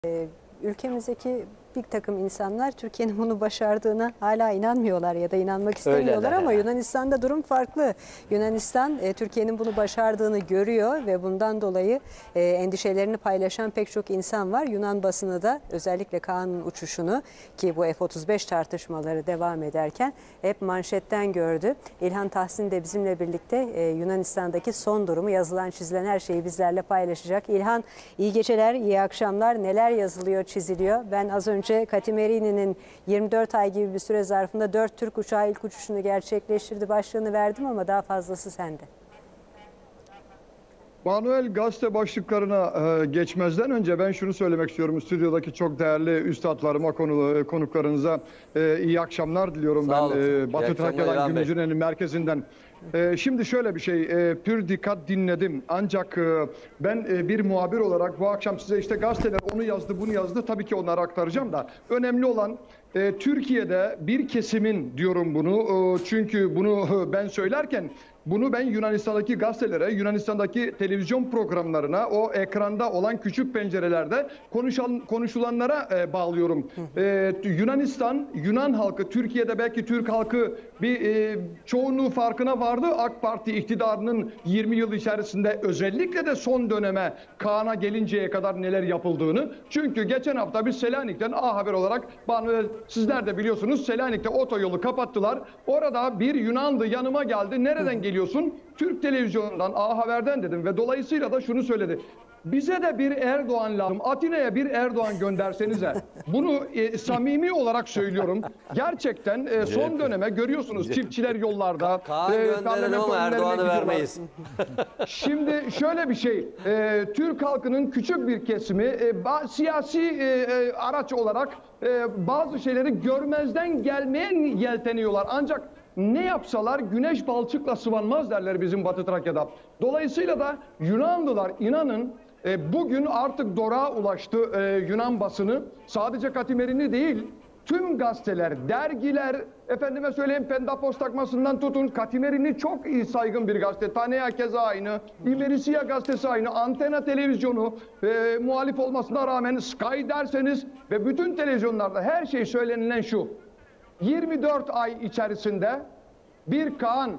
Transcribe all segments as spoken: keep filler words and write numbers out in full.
Ee, ülkemizdeki bir takım insanlar Türkiye'nin bunu başardığına hala inanmıyorlar ya da inanmak istemiyorlar. Öyleler ama Yunanistan'da durum farklı. Yunanistan e, Türkiye'nin bunu başardığını görüyor ve bundan dolayı e, endişelerini paylaşan pek çok insan var. Yunan basını da özellikle Kaan'ın uçuşunu, ki bu F otuz beş tartışmaları devam ederken, hep manşetten gördü. İlhan Tahsin de bizimle birlikte e, Yunanistan'daki son durumu, yazılan çizilen her şeyi bizlerle paylaşacak. İlhan, iyi geceler, iyi akşamlar. Neler yazılıyor, çiziliyor? Ben az önce Önce Katimerini'nin yirmi dört ay gibi bir süre zarfında dört Türk uçağı ilk uçuşunu gerçekleştirdi başlığını verdim ama daha fazlası sende. Manuel, gazete başlıklarına e, geçmezden önce ben şunu söylemek istiyorum. Stüdyodaki çok değerli üstadlarıma, konu, konuklarınıza e, iyi akşamlar diliyorum. Sağ ben olun. e, Batı Trakya'dan, Gümüşhane'nin merkezinden. E, şimdi şöyle bir şey, e, pür dikkat dinledim. Ancak e, ben e, bir muhabir olarak bu akşam size işte gazeteler onu yazdı, bunu yazdı. Tabii ki onları aktaracağım da. Önemli olan e, Türkiye'de bir kesimin, diyorum bunu. E, çünkü bunu ben söylerken bunu ben Yunanistan'daki gazetelere, Yunanistan'daki televizyon programlarına, o ekranda olan küçük pencerelerde konuşan, konuşulanlara e, bağlıyorum. E, Yunanistan, Yunan halkı, Türkiye'de belki Türk halkı bir e, çoğunluğu farkına vardı. AK Parti iktidarının yirmi yıl içerisinde, özellikle de son döneme, Kaan'a gelinceye kadar neler yapıldığını. Çünkü geçen hafta biz Selanik'ten A Haber olarak, sizler de biliyorsunuz, Selanik'te otoyolu kapattılar. Orada bir Yunanlı yanıma geldi. Nereden geliyor? Geliyorsun? Türk televizyonundan, A Haber'den dedim ve dolayısıyla da şunu söyledi. Bize de bir Erdoğan lazım. Atina'ya bir Erdoğan göndersenize. Bunu e, samimi olarak söylüyorum. Gerçekten e, son döneme görüyorsunuz, çiftçiler yollarda. Kaan e, gönderelim ama Erdoğan'ı vermeyiz. Şimdi şöyle bir şey. E, Türk halkının küçük bir kesimi e, siyasi e, e, araç olarak e, bazı şeyleri görmezden gelmeye yelteniyorlar. Ancak ne yapsalar güneş balçıkla sıvanmaz derler bizim Batı Trakya'da. Dolayısıyla da Yunanlılar, inanın, e, bugün artık doruğa ulaştı e, Yunan basını. Sadece Katimerini değil, tüm gazeteler, dergiler, efendime söyleyeyim Pendapos takmasından tutun, Katimerini çok iyi, saygın bir gazete. Tanea keza aynı, İmerisia gazetesi aynı, Antena televizyonu, e, muhalif olmasına rağmen Sky derseniz ve bütün televizyonlarda her şey söylenilen şu. yirmi dört ay içerisinde bir Kaan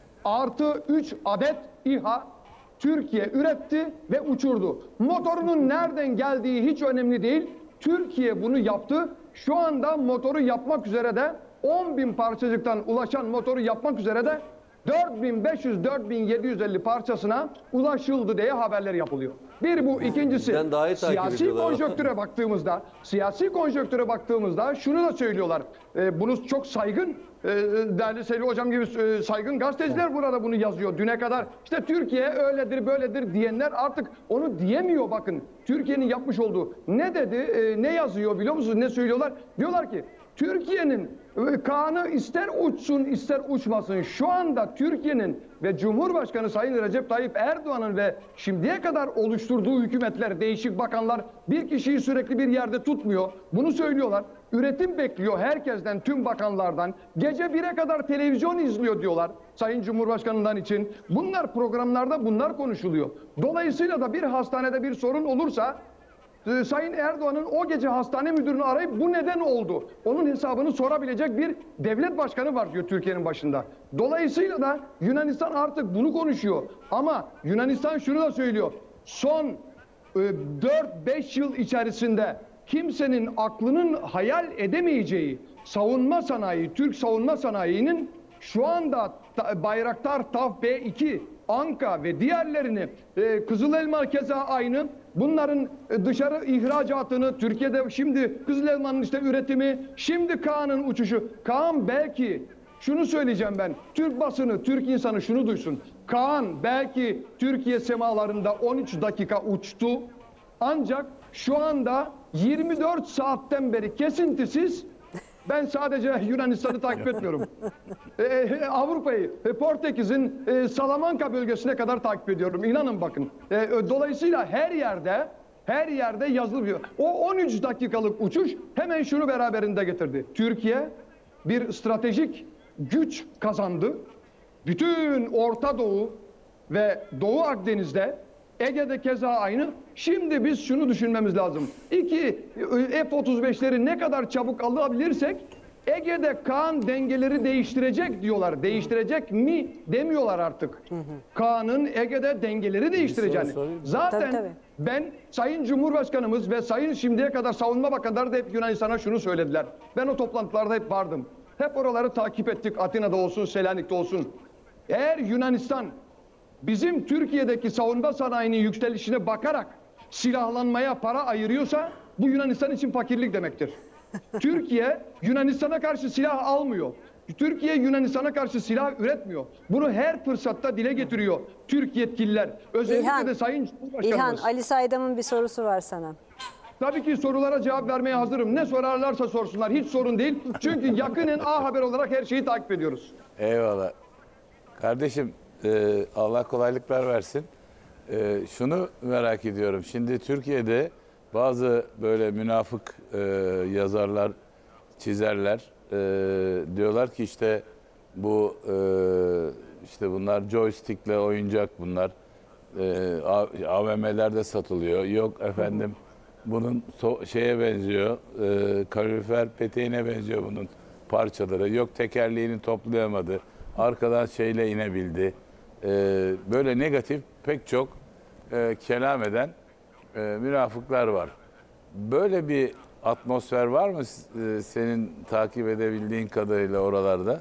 artı üç adet İHA Türkiye üretti ve uçurdu. Motorunun nereden geldiği hiç önemli değil. Türkiye bunu yaptı. Şu anda motoru yapmak üzere de on bin parçacıktan ulaşan motoru yapmak üzere de dört bin beş yüz dört bin yedi yüz elli parçasına ulaşıldı diye haberler yapılıyor. Bir bu, ikincisi siyasi konjonktüre baktığımızda, siyasi konjonktüre baktığımızda şunu da söylüyorlar. E, bunu çok saygın, e, değerli Selvi Hocam gibi e, saygın gazeteciler burada bunu yazıyor. Düne kadar işte Türkiye öyledir böyledir diyenler artık onu diyemiyor, bakın. Türkiye'nin yapmış olduğu ne dedi, e, ne yazıyor biliyor musunuz, ne söylüyorlar? Diyorlar ki Türkiye'nin Kaan'ı ister uçsun ister uçmasın, şu anda Türkiye'nin ve Cumhurbaşkanı Sayın Recep Tayyip Erdoğan'ın ve şimdiye kadar oluşturduğu hükümetler, değişik bakanlar bir kişiyi sürekli bir yerde tutmuyor. Bunu söylüyorlar. Üretim bekliyor herkesten, tüm bakanlardan. Gece bire kadar televizyon izliyor diyorlar Sayın Cumhurbaşkanı'ndan için. Bunlar programlarda bunlar konuşuluyor. Dolayısıyla da bir hastanede bir sorun olursa Sayın Erdoğan'ın o gece hastane müdürünü arayıp bu neden oldu, onun hesabını sorabilecek bir devlet başkanı var diyor Türkiye'nin başında. Dolayısıyla da Yunanistan artık bunu konuşuyor. Ama Yunanistan şunu da söylüyor. Son dört beş yıl içerisinde kimsenin aklının hayal edemeyeceği savunma sanayi, Türk savunma sanayinin şu anda Bayraktar TAF B iki, Anka ve diğerlerini, e, Kızılelma keza aynı, bunların dışarı ihracatını, Türkiye'de şimdi Kızılelma'nın işte üretimi, şimdi Kaan'ın uçuşu. Kaan belki, şunu söyleyeceğim ben, Türk basını, Türk insanı şunu duysun. Kaan belki Türkiye semalarında on üç dakika uçtu, ancak şu anda yirmi dört saatten beri kesintisiz. Ben sadece Yunanistan'ı takip etmiyorum. Ee, Avrupa'yı, Portekiz'in e, Salamanca bölgesine kadar takip ediyorum. İnanın bakın. E, dolayısıyla her yerde, her yerde yazılıyor. O on üç dakikalık uçuş hemen şunu beraberinde getirdi. Türkiye bir stratejik güç kazandı. Bütün Orta Doğu ve Doğu Akdeniz'de Ege'de keza aynı. Şimdi biz şunu düşünmemiz lazım. İki F otuz beşleri ne kadar çabuk alabilirsek Ege'de Kaan dengeleri değiştirecek diyorlar. Değiştirecek mi demiyorlar artık. Kaan'ın Ege'de dengeleri değiştireceğini. Zaten Tabii, tabii. ben Sayın Cumhurbaşkanımız ve Sayın şimdiye kadar Savunma Bakanları da hep Yunanistan'a şunu söylediler. Ben o toplantılarda hep vardım. Hep oraları takip ettik. Atina'da olsun, Selanik'te olsun. Eğer Yunanistan bizim Türkiye'deki savunma sanayinin yükselişine bakarak silahlanmaya para ayırıyorsa bu Yunanistan için fakirlik demektir. Türkiye Yunanistan'a karşı silah almıyor. Türkiye Yunanistan'a karşı silah üretmiyor. Bunu her fırsatta dile getiriyor Türk yetkililer. Özellikle İlhan, de Sayın Cumhurbaşkanımız. İlhan, Ali Saydam'ın bir sorusu var sana. Tabii ki sorulara cevap vermeye hazırım. Ne sorarlarsa sorsunlar. Hiç sorun değil. Çünkü yakinen A Haber olarak her şeyi takip ediyoruz. Eyvallah. Kardeşim e, Allah kolaylıklar versin. E, şunu merak ediyorum. Şimdi Türkiye'de bazı böyle münafık e, yazarlar, çizerler e, diyorlar ki işte bu e, işte bunlar joystick'le oyuncak bunlar. E, A V M'lerde satılıyor. Yok efendim bunun so şeye benziyor. E, kalorifer peteğine benziyor bunun parçaları. Yok tekerleğini toplayamadı. Arkadan şeyle inebildi. E, böyle negatif pek çok e, kelam eden e, münafıklar var. Böyle bir atmosfer var mı e, senin takip edebildiğin kadarıyla oralarda?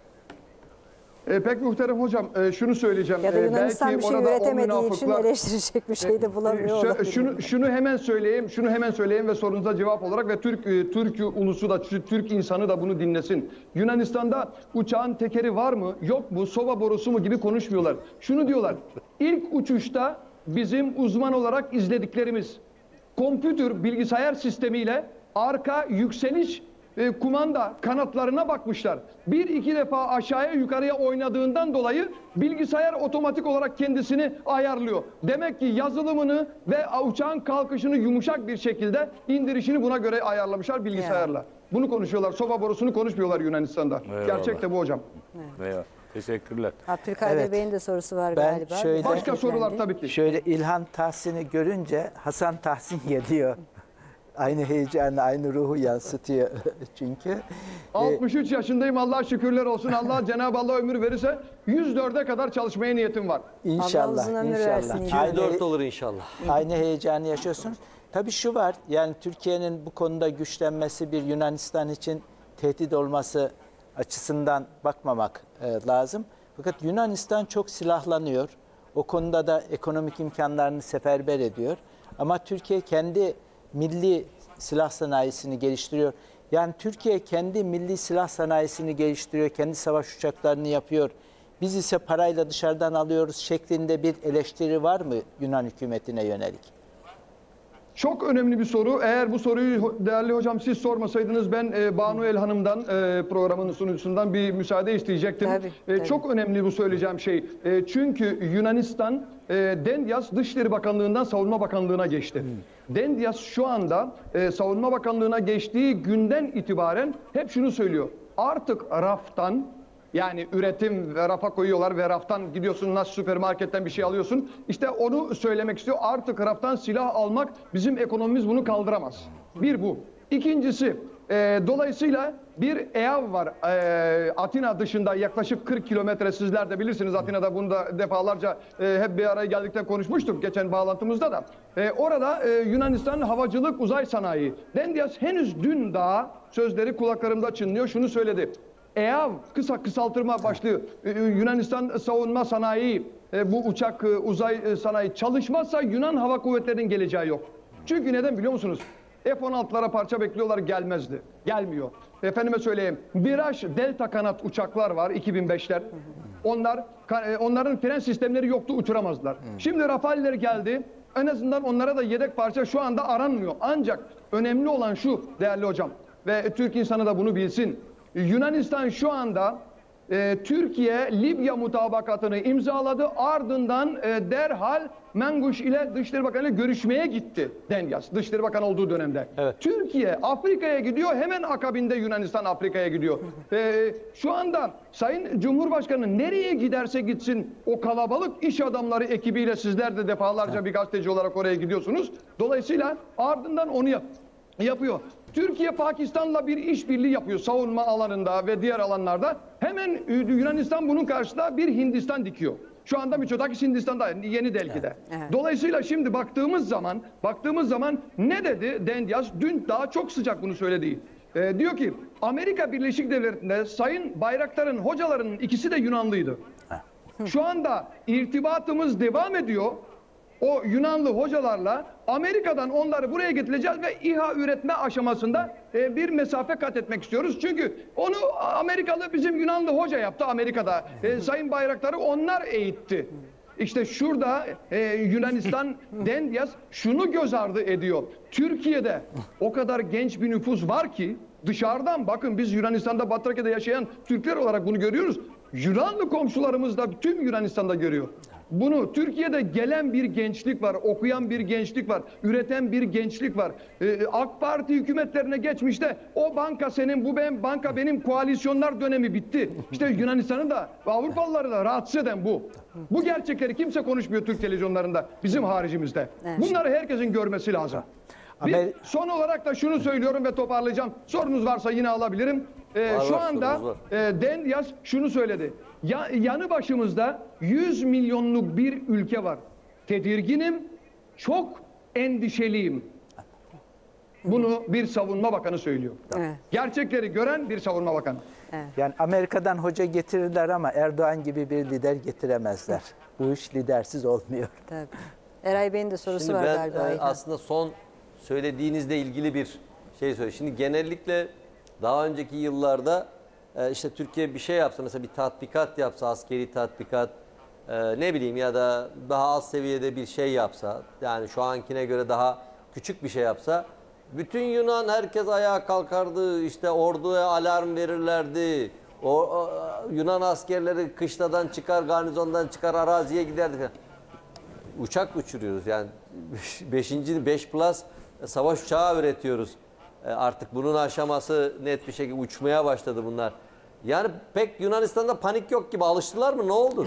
E, pek muhterem hocam e, şunu söyleyeceğim. Ya da E, Yunanistan belki bir şey orada o üretemediği için münafıklar- eleştirecek bir şey de bulamıyor Şö- olabilir. şunu şunu hemen söyleyeyim, şunu hemen söyleyeyim ve sorunuza cevap olarak ve Türk e, Türk ulusu da Türk insanı da bunu dinlesin. Yunanistan'da uçağın tekeri var mı, yok mu, soba borusu mu gibi konuşmuyorlar. Şunu diyorlar. İlk uçuşta bizim uzman olarak izlediklerimiz kompütür bilgisayar sistemiyle arka yükseliş e, kumanda kanatlarına bakmışlar. Bir iki defa aşağıya yukarıya oynadığından dolayı bilgisayar otomatik olarak kendisini ayarlıyor. Demek ki yazılımını ve uçağın kalkışını yumuşak bir şekilde indirişini buna göre ayarlamışlar bilgisayarla. Bunu konuşuyorlar. Soba borusunu konuşmuyorlar Yunanistan'da. Eyvallah. Gerçek de bu hocam. Eyvallah. Teşekkürler. Abdülkadir Evet. Bey'in de sorusu var Ben galiba. şöyle- Başka sorular tabii ki. Şöyle İlhan Tahsin'i görünce Hasan Tahsin geliyor. Aynı heyecanı, aynı ruhu yansıtıyor çünkü. altmış üç yaşındayım. Allah'a şükürler olsun. Allah Cenab-ı Allah ömür verirse yüz dörde kadar çalışmaya niyetim var. İnşallah, uzun ömür inşallah. versin. iki yüz dört olur inşallah. Aynı heyecanı yaşıyorsunuz. Tabii şu var, yani Türkiye'nin bu konuda güçlenmesi bir Yunanistan için tehdit olması açısından bakmamak e, lazım. Fakat Yunanistan çok silahlanıyor. O konuda da ekonomik imkanlarını seferber ediyor. Ama Türkiye kendi milli silah sanayisini geliştiriyor. Yani Türkiye kendi milli silah sanayisini geliştiriyor, kendi savaş uçaklarını yapıyor. Biz ise parayla dışarıdan alıyoruz şeklinde bir eleştiri var mı Yunan hükümetine yönelik? Çok önemli bir soru. Eğer bu soruyu değerli hocam siz sormasaydınız ben e, Banu El Hanım'dan e, programın sunucusundan bir müsaade isteyecektim. Tabii, E, tabii. Çok önemli bu söyleyeceğim şey. E, çünkü Yunanistan e, Dendias Dışişleri Bakanlığı'ndan Savunma Bakanlığı'na geçti. Dendias şu anda e, Savunma Bakanlığı'na geçtiği günden itibaren hep şunu söylüyor. Artık raftan, yani üretim ve rafa koyuyorlar ve raftan gidiyorsun nasıl süpermarketten bir şey alıyorsun. İşte onu söylemek istiyor. Artık raftan silah almak bizim ekonomimiz bunu kaldıramaz. Bir bu. İkincisi e, dolayısıyla bir E A V var e, Atina dışında yaklaşık kırk kilometre, sizler de bilirsiniz Atina'da bunu da defalarca e, hep bir araya geldikten konuşmuştuk geçen bağlantımızda da. E, orada e, Yunanistan Havacılık Uzay Sanayi. Dendias henüz dün daha sözleri kulaklarımda çınlıyor şunu söyledi. E A V kısa kısaltırma başlığı e, Yunanistan savunma sanayi e, bu uçak e, uzay e, sanayi çalışmazsa Yunan Hava Kuvvetleri'nin geleceği yok. Çünkü neden biliyor musunuz? F on altılara parça bekliyorlar gelmezdi. Gelmiyor. Efendime söyleyeyim. Miraj Delta kanat uçaklar var iki bin beşler. Onlar ka- e, onların fren sistemleri yoktu uçuramazlar. Şimdi Rafale'ler geldi. En azından onlara da yedek parça şu anda aranmıyor. Ancak önemli olan şu değerli hocam ve Türk insanı da bunu bilsin. Yunanistan şu anda e, Türkiye Libya mutabakatını imzaladı. Ardından e, derhal Menguş ile Dışişleri Bakanı ile görüşmeye gitti Denyas. Dışişleri Bakanı olduğu dönemde. Evet. Türkiye Afrika'ya gidiyor. Hemen akabinde Yunanistan Afrika'ya gidiyor. E, şu anda Sayın Cumhurbaşkanı nereye giderse gitsin o kalabalık iş adamları ekibiyle sizler de defalarca bir gazeteci olarak oraya gidiyorsunuz. Dolayısıyla ardından onu yap yapıyor. Türkiye Pakistan'la bir işbirliği yapıyor savunma alanında ve diğer alanlarda. Hemen Yunanistan bunun karşısında bir Hindistan dikiyor. Şu anda Mitsotakis Hindistan'da, Yeni Delhi'de. Evet, evet. Dolayısıyla şimdi baktığımız zaman, baktığımız zaman ne dedi Denyas? Dün daha çok sıcak bunu söyledi. Ee, diyor ki Amerika Birleşik Devletleri'nde Sayın Bayraktar'ın hocalarının ikisi de Yunanlıydı. Şu anda irtibatımız devam ediyor. O Yunanlı hocalarla Amerika'dan onları buraya getireceğiz ve İHA üretme aşamasında e, bir mesafe kat etmek istiyoruz. Çünkü onu Amerikalı bizim Yunanlı hoca yaptı Amerika'da. E, Sayın Bayraktar'ı onlar eğitti. İşte şurada e, Yunanistan Denyas şunu göz ardı ediyor. Türkiye'de o kadar genç bir nüfus var ki dışarıdan bakın biz Yunanistan'da Batrakya'da yaşayan Türkler olarak bunu görüyoruz. Yunanlı komşularımız da tüm Yunanistan'da görüyor. Bunu Türkiye'de gelen bir gençlik var, okuyan bir gençlik var, üreten bir gençlik var. Ee, AK Parti hükümetlerine geçmişte o banka senin, bu ben, banka benim koalisyonlar dönemi bitti. İşte Yunanistan'ın da Avrupalıları da rahatsız eden bu. Bu gerçekleri kimse konuşmuyor Türk televizyonlarında, bizim haricimizde. Bunları herkesin görmesi lazım. Bir, son olarak da şunu söylüyorum ve toparlayacağım. Sorunuz varsa yine alabilirim. Ee, Var, şu var, anda sorunuz e, Denyas şunu söyledi. Ya, yanı başımızda yüz milyonluk bir ülke var. Tedirginim, çok endişeliyim. Bunu bir savunma bakanı söylüyor. Evet. Gerçekleri gören bir savunma bakanı. Yani Amerika'dan hoca getirirler ama Erdoğan gibi bir lider getiremezler. Bu iş lidersiz olmuyor. Tabii. Eray Bey'in de sorusu Şimdi var ben galiba. e, Ayhan. aslında son söylediğinizle ilgili bir şey söyleyeyim. Şimdi genellikle daha önceki yıllarda e, işte Türkiye bir şey yapsa, mesela bir tatbikat yapsa, askeri tatbikat, e, ne bileyim ya da daha az seviyede bir şey yapsa, yani şu ankine göre daha küçük bir şey yapsa, bütün Yunan herkes ayağa kalkardı, işte orduya alarm verirlerdi. O, o Yunan askerleri kışladan çıkar, garnizondan çıkar, araziye giderdi falan. Uçak uçuruyoruz yani beşinci beş plus savaş uçağı üretiyoruz. E, artık bunun aşaması net bir şekilde uçmaya başladı bunlar. Yani pek Yunanistan'da panik yok gibi, alıştılar mı, ne oldu?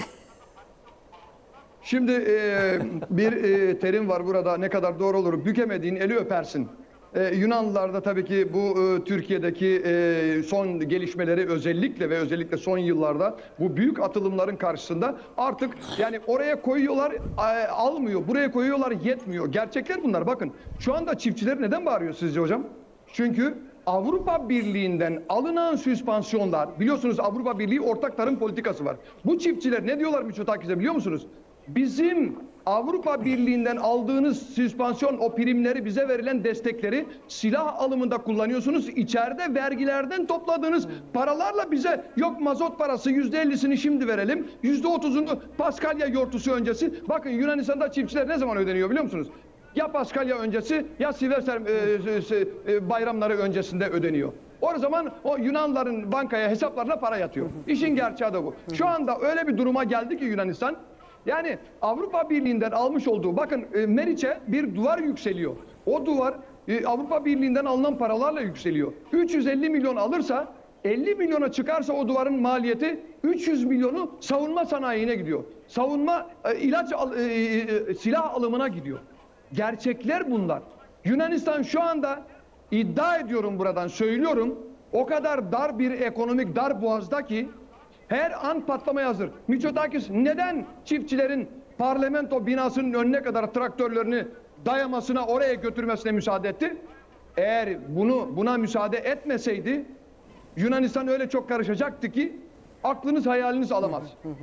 Şimdi e, bir e, terim var burada, ne kadar doğru olur. Bükemediğin eli öpersin. Ee, Yunanlılar da tabii ki bu e, Türkiye'deki e, son gelişmeleri özellikle ve özellikle son yıllarda bu büyük atılımların karşısında artık yani oraya koyuyorlar e, almıyor, buraya koyuyorlar yetmiyor. Gerçekler bunlar. Bakın şu anda çiftçiler neden bağırıyor sizce hocam? Çünkü Avrupa Birliği'nden alınan süspansiyonlar, biliyorsunuz Avrupa Birliği ortak tarım politikası var. Bu çiftçiler ne diyorlar Mitsotakis'e biliyor musunuz? Bizim Avrupa Birliği'nden aldığınız süspansiyon, o primleri, bize verilen destekleri silah alımında kullanıyorsunuz. İçeride vergilerden topladığınız paralarla bize yok mazot parası yüzde ellisini şimdi verelim, yüzde otuzunu Paskalya yortusu öncesi. Bakın Yunanistan'da çiftçiler ne zaman ödeniyor biliyor musunuz? Ya Paskalya öncesi ya Silvester e, e, bayramları öncesinde ödeniyor. O zaman o Yunanların bankaya, hesaplarına para yatıyor. İşin gerçeği de bu. Şu anda öyle bir duruma geldi ki Yunanistan, yani Avrupa Birliği'nden almış olduğu, bakın e, Meriç'e bir duvar yükseliyor. O duvar e, Avrupa Birliği'nden alınan paralarla yükseliyor. üç yüz elli milyon alırsa, elli milyona çıkarsa o duvarın maliyeti üç yüz milyonu savunma sanayine gidiyor. Savunma e, ilaç al, e, e, silah alımına gidiyor. Gerçekler bunlar. Yunanistan şu anda, iddia ediyorum buradan söylüyorum, o kadar dar bir ekonomik dar boğazda ki her an patlamaya hazır. Mitsotakis neden çiftçilerin parlamento binasının önüne kadar traktörlerini dayamasına, oraya götürmesine müsaade etti? Eğer bunu buna müsaade etmeseydi Yunanistan öyle çok karışacaktı ki aklınız hayaliniz alamaz.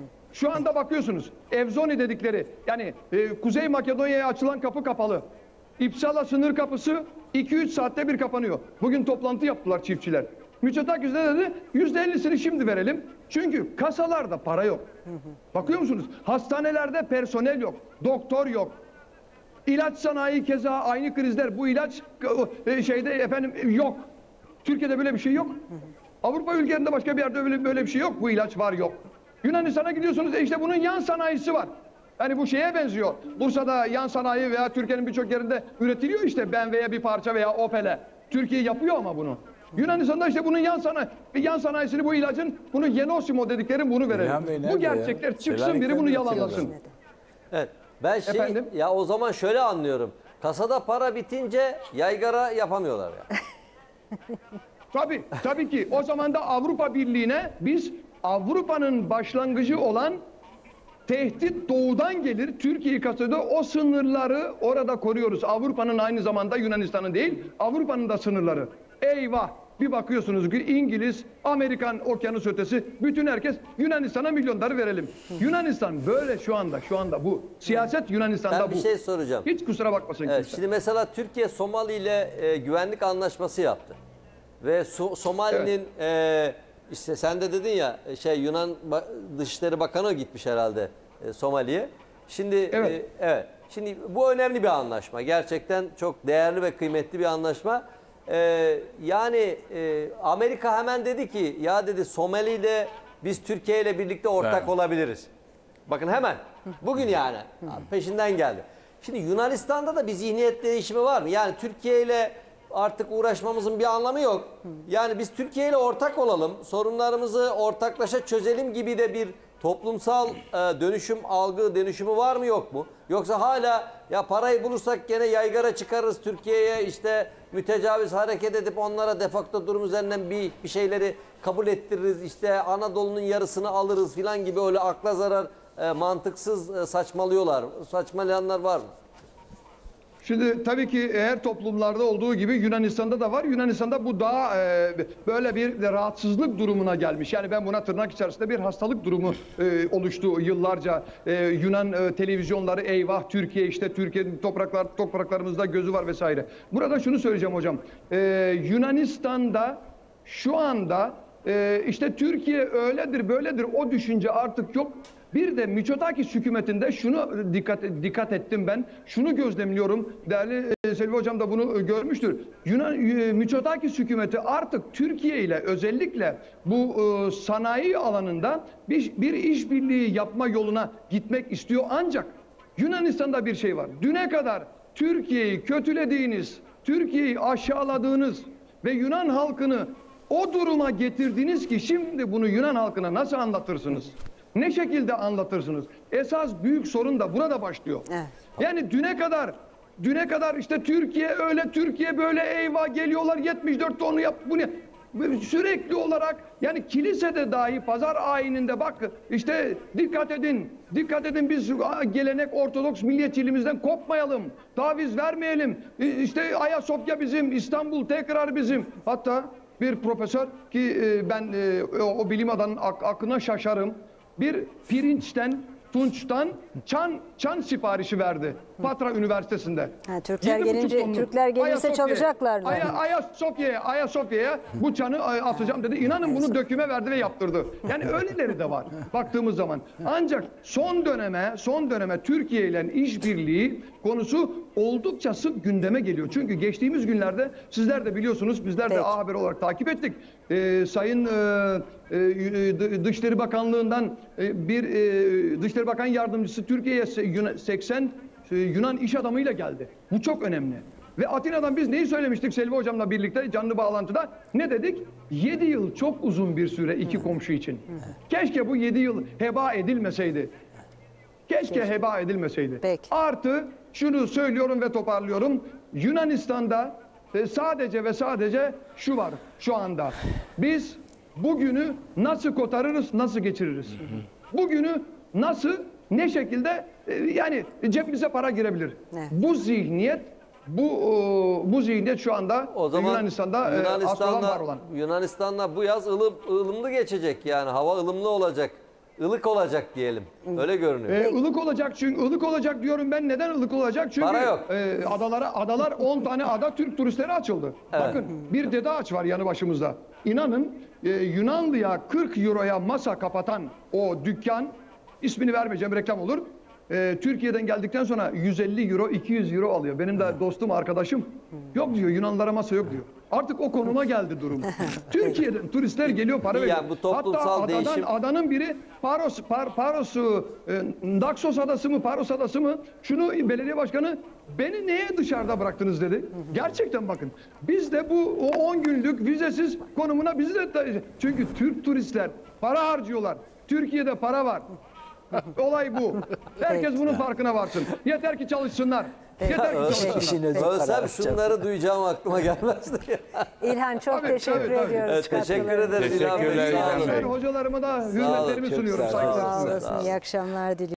Şu anda bakıyorsunuz Evzoni dedikleri, yani e, Kuzey Makedonya'ya açılan kapı kapalı. İpsala sınır kapısı iki üç saatte bir kapanıyor. Bugün toplantı yaptılar çiftçiler. Mitsotakis ne dedi? yüzde ellisini şimdi verelim. Çünkü kasalarda para yok. Bakıyor musunuz? Hastanelerde personel yok. Doktor yok. İlaç sanayi keza aynı krizler. Bu ilaç şeyde efendim yok. Türkiye'de böyle bir şey yok. Avrupa ülkelerinde başka bir yerde öyle böyle bir şey yok. Bu ilaç var yok. Yunanistan'a gidiyorsunuz, e işte bunun yan sanayisi var. Yani bu şeye benziyor. Bursa'da yan sanayi veya Türkiye'nin birçok yerinde üretiliyor işte, B M W'ye bir parça veya Opel'e. Türkiye yapıyor ama bunu. Yunanistan'da işte bunun yan sanayi, yan sanayisini bu ilacın, bunu Yenosimo dediklerim, bunu verelim. İlhan Bey Bu nerede gerçekler ya? çıksın, Selanik'ten biri bunu mi yalanlasın. yatıyorlar? Evet. Ben şey Efendim? ya o zaman şöyle anlıyorum. Kasada para bitince yaygara yapamıyorlar ya. Tabii, tabii ki. O zaman da Avrupa Birliği'ne biz Avrupa'nın başlangıcı olan tehdit doğudan gelir. Türkiye'yi kastediyor. O sınırları orada koruyoruz. Avrupa'nın aynı zamanda Yunanistan'ın değil, Avrupa'nın da sınırları. Eyvah! Bir bakıyorsunuz ki İngiliz, Amerikan okyanus ötesi, bütün herkes Yunanistan'a milyonları verelim. Yunanistan böyle şu anda, şu anda bu. Siyaset Yunanistan'da Ben bu. bir şey soracağım. Hiç kusura bakmasın Evet, kimse. şimdi mesela Türkiye Somali ile e, güvenlik anlaşması yaptı. Ve So- Somali'nin e, işte sen de dedin ya şey Yunan Ba- Dışişleri Bakanı gitmiş herhalde e, Somali'ye. Şimdi Evet. e, evet. Şimdi bu önemli bir anlaşma. Gerçekten çok değerli ve kıymetli bir anlaşma. E, yani e, Amerika hemen dedi ki ya dedi Somali ile biz Türkiye ile birlikte ortak Evet. olabiliriz. Bakın hemen bugün yani peşinden geldi. Şimdi Yunanistan'da da bir zihniyet değişimi var mı? Yani Türkiye ile artık uğraşmamızın bir anlamı yok. Yani biz Türkiye ile ortak olalım, sorunlarımızı ortaklaşa çözelim gibi de bir toplumsal e, dönüşüm, algı dönüşümü var mı yok mu? Yoksa hala ya parayı bulursak gene yaygara çıkarırız Türkiye'ye, işte mütecaviz hareket edip onlara defakto durum üzerinden bir, bir şeyleri kabul ettiririz, işte Anadolu'nun yarısını alırız filan gibi öyle akla zarar e, mantıksız e, saçmalıyorlar. Saçmalayanlar var mı? Şimdi tabii ki her toplumlarda olduğu gibi Yunanistan'da da var. Yunanistan'da bu daha e, böyle bir rahatsızlık durumuna gelmiş. Yani ben buna tırnak içerisinde bir hastalık durumu e, oluştu yıllarca. E, Yunan e, televizyonları eyvah Türkiye işte Türkiye'nin topraklar topraklarımızda gözü var vesaire. Burada şunu söyleyeceğim hocam. E, Yunanistan'da şu anda e, işte Türkiye öyledir böyledir o düşünce artık yok. Bir de Mitsotakis hükümetinde şunu dikkat dikkat ettim ben. Şunu gözlemliyorum. Değerli e, Selvi hocam da bunu e, görmüştür. Yunan e, Mitsotakis hükümeti artık Türkiye ile özellikle bu e, sanayi alanında bir, bir işbirliği yapma yoluna gitmek istiyor. Ancak Yunanistan'da bir şey var. Düne kadar Türkiye'yi kötülediğiniz, Türkiye'yi aşağıladığınız ve Yunan halkını o duruma getirdiniz ki şimdi bunu Yunan halkına nasıl anlatırsınız? Ne şekilde anlatırsınız? Esas büyük sorun da burada başlıyor. Evet. Yani düne kadar düne kadar işte Türkiye öyle, Türkiye böyle, eyvah geliyorlar yetmiş dörtte onu yap bunu. Sürekli olarak yani kilisede dahi pazar ayininde bak işte dikkat edin, dikkat edin biz gelenek Ortodoks milliyetçiliğimizden kopmayalım, taviz vermeyelim. İşte Ayasofya bizim, İstanbul tekrar bizim. Hatta bir profesör ki ben o bilim adamının aklına şaşarım. Bir pirinçten, tunçtan çan çan siparişi verdi Patra Üniversitesi'nde. Ha, Türkler Yedi buçuk gelince tonluk. Türkler gelirse Ayasofya'ya, çalacaklar. Aya, Ayasofya'ya, Ayasofya'ya bu çanı atacağım dedi. İnanın bunu döküme verdi ve yaptırdı. Yani öyleleri de var baktığımız zaman. Ancak son döneme, son döneme Türkiye ile işbirliği konusu oldukça sık gündeme geliyor. Çünkü geçtiğimiz günlerde sizler de biliyorsunuz, bizler de Peki. A Haber olarak takip ettik. Ee, Sayın e, e, Dışişleri Bakanlığı'ndan e, bir e, Dışişleri Bakan Yardımcısı Türkiye'ye seksen e, Yunan iş adamıyla geldi. Bu çok önemli. Ve Atina'dan biz neyi söylemiştik Selvi Hocam'la birlikte canlı bağlantıda? Ne dedik? yedi yıl çok uzun bir süre iki komşu için. Keşke bu yedi yıl heba edilmeseydi. Keşke heba edilmeseydi. Peki. Artı şunu söylüyorum ve toparlıyorum. Yunanistan'da e, sadece ve sadece şu var şu anda. Biz bugünü nasıl kotarırız, nasıl geçiririz? Bugünü nasıl, ne şekilde e, yani cebimize para girebilir. Evet. Bu zihniyet bu e, bu zihniyet şu anda O zaman Yunanistan'da e, asıl olan, var olan. Yunanistan'da bu yaz ılım, ılımlı geçecek yani hava ılımlı olacak. Ilık olacak diyelim. Öyle görünüyor. Ee, ılık olacak çünkü ılık olacak diyorum ben. Neden ılık olacak? Çünkü Para yok. E, adalara adalar on tane ada Türk turistleri açıldı. Evet. Bakın bir dede ağaç var yanı başımızda. İnanın e, Yunanlıya kırk euroya masa kapatan o dükkan, ismini vermeyeceğim reklam olur. e, Türkiye'den geldikten sonra yüz elli euro, iki yüz euro alıyor. Benim de dostum, arkadaşım. Yok diyor, Yunanlara masa yok diyor. Artık o konuma geldi durum. Türkiye'den turistler geliyor, para Ya veriyor. bu toplumsal Hatta adadan, değişim- adanın biri Paros, Par, Paros'u, e, Naxos adası mı, Paros adası mı? Şunu belediye başkanı, beni neye dışarıda bıraktınız dedi. Gerçekten bakın. Biz de bu o on günlük vizesiz konumuna bizi de... Çünkü Türk turistler para harcıyorlar. Türkiye'de para var. Olay bu. Herkes bunun farkına varsın. Yeter ki çalışsınlar. Yeter ki çalışsınlar. İşin özü para Ölsem harcayacak. şunları duyacağım aklıma gelmezdi. İlhan çok Tabii, teşekkür tabii, tabii. ediyoruz. Evet, teşekkür katkılarınız ederiz için. İlhan Bey. Teşekkürler Sağ İlhan olun. Bey. Ben hocalarıma da olun, hürmetlerimi çok sunuyorum. sağ olun. Saygılar Sağ sunuyorum. olasın. İyi akşamlar diliyorum.